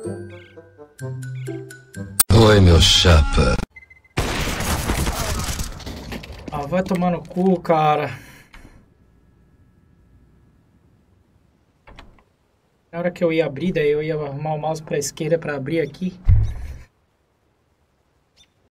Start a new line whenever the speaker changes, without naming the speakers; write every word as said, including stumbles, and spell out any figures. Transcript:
Oi, meu chapa.
Ah, vai tomar no cu, cara. Na hora que eu ia abrir, daí eu ia arrumar o mouse pra esquerda pra abrir aqui.